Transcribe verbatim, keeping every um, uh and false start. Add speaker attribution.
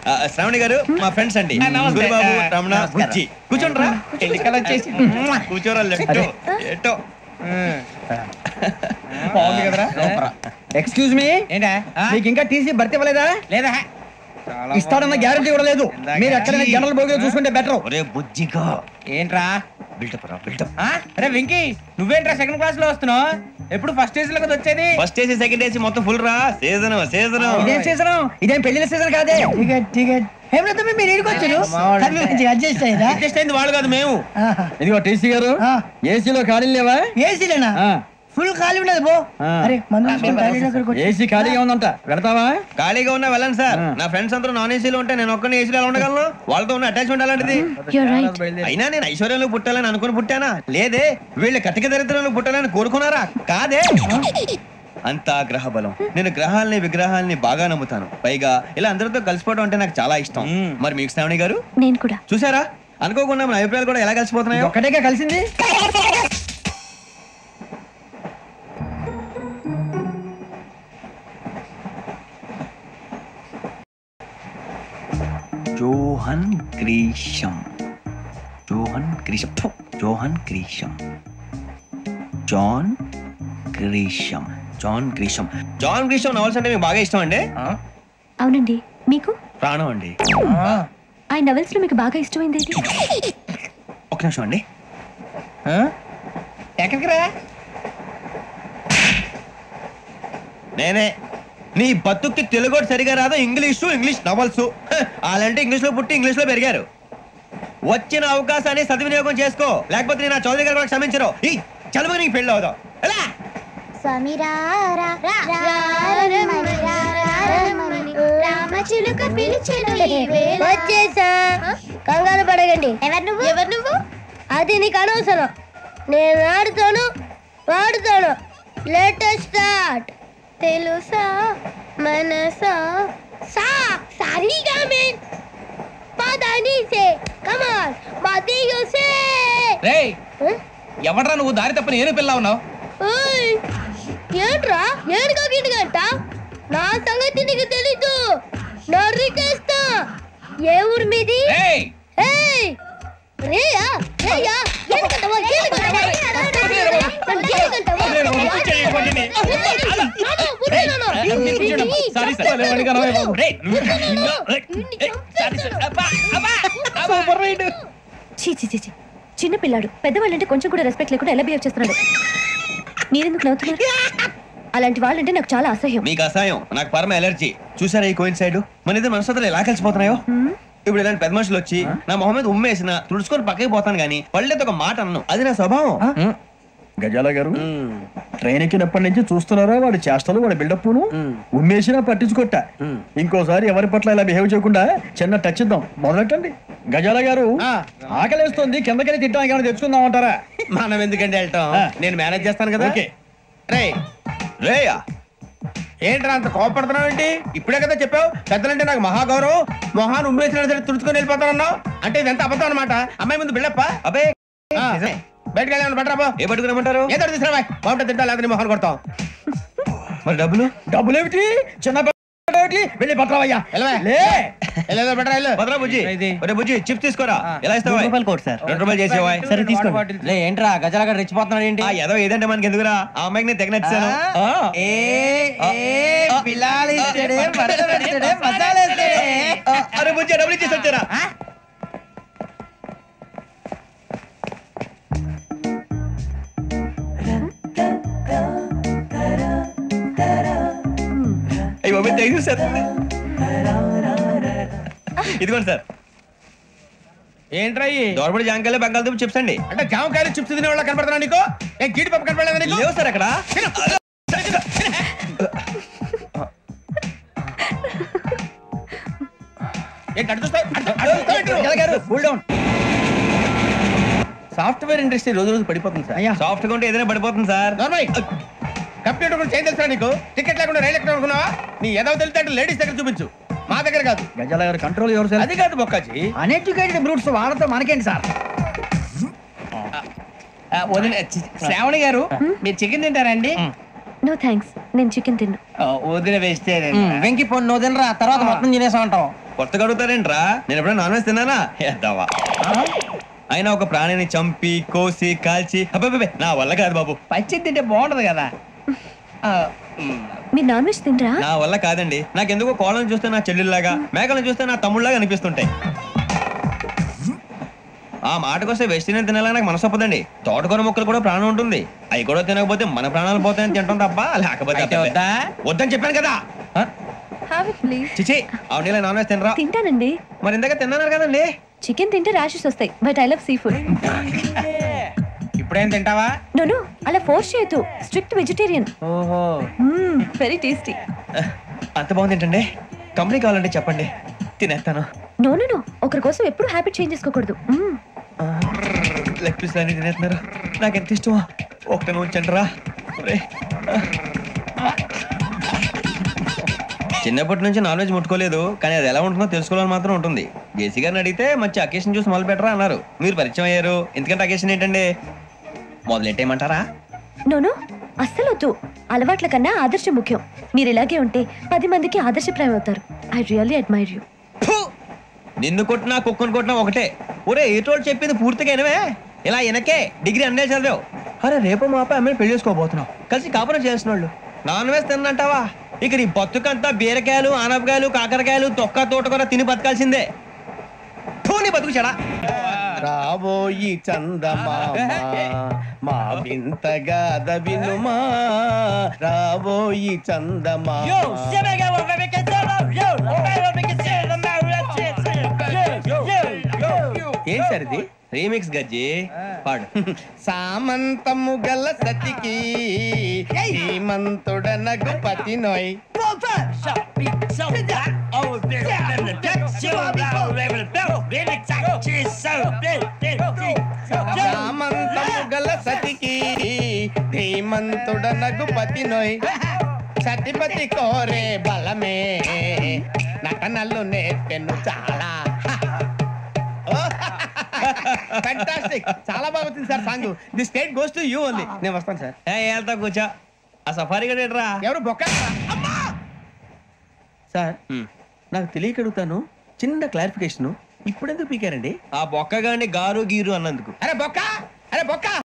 Speaker 1: శ్రావణి గారు మా ఫ్రెండ్స్ అండి. గురుబాబు, రమణ, బుజ్జి. కూర్చోండి రా. కూర్చోరా. ఎట్టో
Speaker 2: ఎక్స్క్యూజ్ మీ, మీకు ఇంకా టీసీ భర్తీ ఇవ్వలేదా? లేదా, ఇస్తాడన్న గ్యారంటీ కూడా లేదు. మీరు ఎక్కడైనా జనరల్ బోగిలో చూసుకుంటే బెటర్.
Speaker 1: ఒరే బుజ్జిగా ఏంట్రా బిల్డప్ రా బిల్డప్.
Speaker 2: అరే వెంకీ, నువ్వేంట్రా సెకండ్ క్లాస్ లో వస్తున్నావు? ఎప్పుడు ఫస్ట్ ఏసీ లో కదా వచ్చేది?
Speaker 1: ఫస్ట్ ఏసీ సెకండ్ ఏసీ మొత్తం ఫుల్ రా. సీజన్ సీజన్
Speaker 2: ఇదేం సీజన్? ఇదేం పెళ్లిన సీజన్ కాదే. టికెట్ టికెట్ మీరు ఇడికొచ్చారు. అడ్జస్ట్ అయ్యారా?
Speaker 1: అడ్జస్ట్ అయింది వాళ్ళు కాదు, మేము.
Speaker 2: ఇదిగో టీసీ గారు, ఏసీలో ఖాళీ లేవా? ఏసీలేనా? ఫుల్ ఖాళీ ఉండదు బో. అరే ఏసీ ఖాళీగా ఉందంట, వెళ్తావా?
Speaker 1: ఖాళీగా ఉన్నా వెళ్ళండి సార్. నా ఫ్రెండ్స్ అందరూ నాన్ ఏసీలో ఉంటే నేను ఒక్కనే ఏసీలో ఉండగలను. వాళ్ళతో ఉన్న అటాచ్మెంట్ అలాంటిది. అయినా నేను ఐశ్వర్యంలో పుట్టాలని అనుకుని పుట్టానా? లేదే. వీళ్ళు కటిక దరిద్రంలో పుట్టాలని కోరుకున్నారా? కాదే. అంతా గ్రహ బలం. నేను గ్రహాలని విగ్రహాలని బాగా నమ్ముతాను. పైగా ఇలా అందరితో కలిసిపోవడం అంటే నాకు చాలా ఇష్టం. మరి మీకు శ్రావణి గారు?
Speaker 3: నేను కూడా.
Speaker 1: చూసారా, అనుకోకుండా మన అభిప్రాయాలు కూడా ఎలా కలిసిపోతున్నాయో.
Speaker 2: ఒకటేగా కలిసింది.
Speaker 1: John Grisham John Grisham John Grisham John Grisham John Grisham John Grisham novels అంటే మీకు బాగా ఇష్టం అండి?
Speaker 3: అవునండి. మీకు?
Speaker 1: ప్రాణం అండి.
Speaker 3: ఆ నవల్స్ లో మీకు బాగా ఇష్టమైంది
Speaker 1: ఒక నిమిషం అండి.
Speaker 2: ఎక్కడికి రా?
Speaker 1: నేనే. నీ బతుక్కి తెలుగు సరిగా రాదు, ఇంగ్లీషు ఇంగ్లీష్ నవల్స్. అలాంటి ఇంగ్లీష్ లో పుట్టి ఇంగ్లీష్ లో పెరిగారు. వచ్చిన అవకాశాన్ని సద్వినియోగం చేసుకో, లేకపోతే నేను చౌదరి గారు కూడా క్షమించరు. ఈ చదువు నీకు పెళ్ళి అవుదాం.
Speaker 4: కంగారు పడగండి. ఎవరు నువ్వు? ఎవరు నువ్వు? అది నీకు అనవసరం. నేను ఆడుతాను, వాడుతాను. Latest start. తెలుసా మనసా సా సారీగా మెన్ పదని సే కమాన్ బాదియో సే.
Speaker 2: రేయ్, ఎవడ్రా నువ్వు? దారి తప్పని ఏను పిల్ల ఉన్నావు?
Speaker 4: ఓయ్ ఏంట్రా ఏనుగా గిడుగంట? నా సంగతి నీకు తెలీదు. నరికేస్తా. ఏ ఊరు మీది?
Speaker 2: ఏయ్
Speaker 4: ఏయ్ రేయా రేయా ఏనుగంటవా? ఏనుగంటవా?
Speaker 3: చిన్న పిల్లాడు. పెద్దవాళ్ళంటే కొంచెం కూడా రెస్పెక్ట్ లేకుండా ఎలా బిహేవ్ చేస్తున్నాడు. మీరెందుకు నవ్వుతున్నారు? అలాంటి వాళ్ళంటే నాకు చాలా అసహ్యం.
Speaker 1: మీకు అసహ్యం, నాకు పరమ ఎలర్జీ. చూసారా ఈ కోయిన్ సైడ్? మన ఇద్దరు మనసులో ఎలా కలిసిపోతున్నాయో. ఇప్పుడు ఇలాంటి పెద్ద మనుషులు వచ్చి నా మొహం మీద ఉమ్మేసిన తుడుచుకొని పక్కకి పోతాను గానీ వాళ్ళతో ఒక మాట అన్ను. అది నా స్వభావం.
Speaker 2: గజాల గారు, ట్రైన్ ఎక్కినప్పటి నుంచి చూస్తున్నారా వాడి చేష్టలు, వాడి బిల్డప్ ను? ఉమ్మేసినా పట్టించుకోట. ఇంకోసారి ఎవరి పట్ల ఇలా బిహేవ్ చేయకుండా చిన్న టచ్ ఇద్దాం. మొదలెట్టండి. గజాల గారు, ఆకలేస్తుంది, కిందకెళ్ళి తిట్టడానికి ఏమైనా తెచ్చుకుందాం అంటారా?
Speaker 1: మనం ఎందుకంటే వెళ్తాం, నేను మేనేజ్ చేస్తాను కదా. రే రేయా, ఏంట్రా అంత కోపడుతున్నావు ఏంటి? ఇప్పుడే కదా చెప్పావు పెద్దలంటే నాకు మహాగౌరవం, మొహాన్ని ఉమ్మేసిన సరే తుడుచుకొని వెళ్ళిపోతానన్నావు. అంటే ఇదంతా అబద్ధం అనమాట. అమ్మాయి ముందు బిల్డప్ప. అబ్బే బయటకు వెళ్ళామని బట్రాబో. ఏ పట్టుకురమ్మంటారు? ఏదో తీసుకురా. బాగుంటుంది తింటా, లేదా మొహాన్ని కొడతాం. మరి డబ్బులు? డబ్బులు ఏమిటి? చిన్న వెళ్ళి పట్టరావయ్యా. బుజ్జి చిప్స్ తీసుకోరా. ఎలా ఇస్తావా? రెండు రూపాయలు చేసేవా? సరే తీసుకోండి. ఏంట్రా గజాల గారు రెచ్చిపోతున్నాడు ఏంటి? ఏదో ఏదంటే మనకి ఎందుకురా, ఆ అమ్మాయికి నేను తెగ నచ్చాను. అరే బుజ్జి డబ్బులు ఇచ్చేసి వచ్చారా? ఇదిగోండి సార్. ఏంట్రా దోరబడి జాంకాయలు బంగాళదుంప చిప్స్ అండి. అంటే జామకాయలు చిప్స్ తినే వాళ్ళ కనపడుతున్నా నీకు? ఏ గీడి పప్పు కనపడలేదా నీకు? లేవు సార్ అక్కడ. సాఫ్ట్వేర్ ఇండస్ట్రీ రోజు రోజు పడిపోతుంది సార్. సాఫ్ట్ గా ఉంటే ఏదైనా పడిపోతుంది సార్. కంప్యూటర్ గురించి ఏం తెలుసా నీకు? టికెట్ లేకుండా రైలు ఎక్కడ అనుకున్నావా? నీ ఏదో తెలితే లేడీస్ దగ్గర చూపించు, మా దగ్గర కాదు. గజాల గారు కంట్రోల్ ఎవరు సార్? అది కాదు బొక్కాజీ, అన్ఎడ్యుకేటెడ్ బ్రూట్స్ వాళ్ళతో మనకేంటి సార్? శ్రావణి గారు, మీరు చికెన్ తింటారండి?
Speaker 3: నో థ్యాంక్స్, నేను చికెన్ తిన్నా.
Speaker 1: వదిన వేస్తే
Speaker 2: వెంకి పొన్ను నువ్వు తినరా, తర్వాత మొత్తం తినేసా ఉంటాం.
Speaker 5: కొత్తగా అడుగుతారేంట్రా? నేను ఎప్పుడైనా నాన్ వెజ్ తిన్నానా? ఎద్దావా. అయినా ఒక ప్రాణిని చంపి కోసి కాల్చి అబ్బబ్బే నా వల్ల కాదు బాబు.
Speaker 1: పచ్చి తింటే బాగుంటది కదా.
Speaker 3: మీరు నాన్ వెజ్ తినరా?
Speaker 5: నా వల్ల కాదండి. నాకెందుకో కోళ్ళని చూస్తే నా చెల్లెల్లాగా, మేకలను చూస్తే నా తమ్ముళ్ళలాగా అనిపిస్తుంటాయి. ఆ మాటకొస్తే వెస్టిరియన్ తినాలని నాకు మనసు ఒప్పదండి. తోటకూర మొక్కలు కూడా ప్రాణం ఉంటుంది. అవి కూడా తినకపోతే మన ప్రాణాలు పోతాయని తింటాం తప్ప లేకపోతే వద్దా వద్దని చెప్పాను కదా.
Speaker 3: Have it please.
Speaker 5: చిచి అవునీ నాన్ వెజ్ తినరా?
Speaker 3: తింటానండి.
Speaker 5: మరి ఇందాక తిన్నాను కదండి.
Speaker 3: చికెన్ తింటే ర్యాషెస్ వస్తాయి, but I love sea food.
Speaker 1: ఇప్పుడేం తింటావా?
Speaker 3: నోను అలా ఫోర్స్ చేయొద్దు. Strict vegetarian.
Speaker 1: ఓహో,
Speaker 3: వెరీ టేస్టీ.
Speaker 5: అంత బాగుంది ఏంటండి? కంపెనీ కావాలంటే చెప్పండి, తినేస్తాను.
Speaker 3: నో నో నో ఒకరి కోసం ఎప్పుడు హ్యాబిట్ చేంజ్ చేసుకోకూడదు. మ్మ్.
Speaker 5: లెగ్ పీస్ అన్ని తినేస్తున్నారు. నాకు ఎంత ఇష్టమా. ఒకటే ఉంచండి రా. చిన్నప్పటి నుంచి నాన్ వెజ్ ముట్టుకోలేదు, కానీ అది ఎలా ఉంటుందో తెలుసుకోవాలని మాత్రం ఉంటుంది. జేసీ గారిని అడిగితే మంచి అకేషన్ చూసి మొదలు పెట్టరా అన్నారు. మీరు పరిచయం అయ్యారు, ఎందుకంటే అకేషన్ ఏంటండి? మొదలెట్టేయమంటారా?
Speaker 3: నోను అస్సలు వద్దు. అలవాట్ల కన్నా ఆదర్శం ముఖ్యం. మీరు ఇలాగే ఉంటే పది మందికి ఆదర్శప్రాయం అవుతారు. I really admire you.
Speaker 5: నిన్ను కొట్టినా కుక్కను కొట్టినా ఒకటే. ఒరే ఏటోళ్ళు చెప్పింది పూర్తిగా వినవే. ఇలా వెనకే డిగ్రీ అన్నే చదివావు. అరే రేపు మా అబ్బాయి అమ్మాయిని పెళ్లి చేసుకోబోతున్నావు, కలిసి కాపురం చేసిన వాళ్ళు. నాన్ వెజ్ తిన్నంటావా? ఇక నీ బతుకంతా బీరకాయలు, ఆనపకాయలు, కాకరకాయలు, తొక్క తోట కూడా తిని బతకాల్సిందే. నీ బతుకు చెడా.
Speaker 1: రాబోయి చందమామ మా వింతగా దవినుమా, రాబోయి చందమామ. ఏం సార్ ఇది?
Speaker 5: రీమిక్స్ గజ్జి పాడు.
Speaker 1: సామంతము గల సతికి హేమంతుడనగు పతి నోయ్. సామంతము గల సతికి ధీమంతుడనగు పతి నోయ్. సతిపతి కోరే బలమే నటనలు నేర్పెను చాలా. ఫ్యాంటాస్టిక్, చాలా బాగా వచ్చింది sir song. The state goes to you only. నేను వస్తాను సార్.
Speaker 5: వెళ్తా కూర్చో. ఆ సఫారీ గడేట్రా.
Speaker 1: ఎవరు బొక్క సార్? నాకు తెలియక అడుగుతాను, చిన్న క్లారిఫికేషన్. ఇప్పుడెందుకు పీకారండి?
Speaker 5: ఆ బొక్క గాని గారు గీరు అన్నందుకు.
Speaker 1: అరే బొక్క, అరే బొక్క.